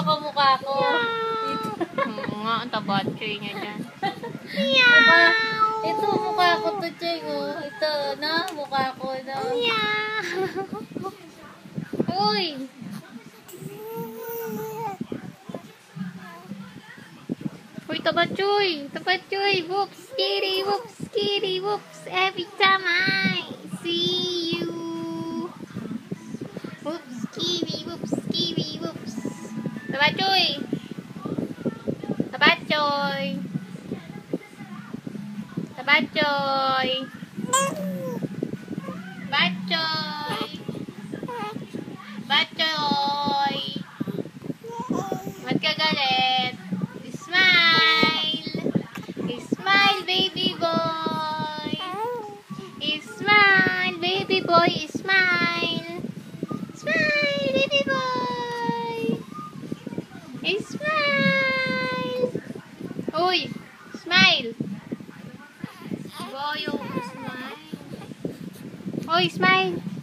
kamukha ko. Oo nga, ang tabatchoy niya dyan. Diba? Ito, mukha ko to, Choy. Oh. Ito, na, mukha ko na. Uy! Uy, tabatchoy! Tabatchoy! Whoops! Kitty! Whoops! Kitty! Whoops! Every time I see you! Whoops! Kitty! Whoops! Kitty! Whoops! Tabatchoy! Tabatchoy! Tabatchoy! Tabatchoy! Tabatchoy! Ba't ka galit? Smile! Smile, baby boy! Smile, baby boy! Smile! Smile, baby boy! Smile! Uy! Smile! Boyo, smile! Uy, smile!